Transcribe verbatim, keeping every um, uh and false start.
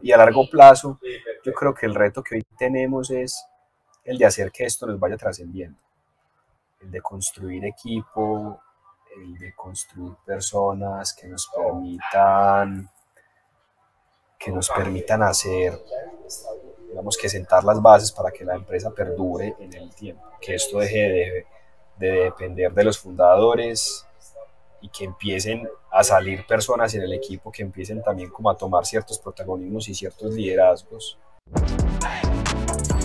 y a largo plazo, yo creo que el reto que hoy tenemos es el de hacer que esto nos vaya trascendiendo, el de construir equipo, el de construir personas que nos permitan, que nos permitan hacer, digamos que sentar las bases para que la empresa perdure en el tiempo, que esto deje de, de depender de los fundadores y que empiecen a salir personas en el equipo que empiecen también como a tomar ciertos protagonismos y ciertos liderazgos.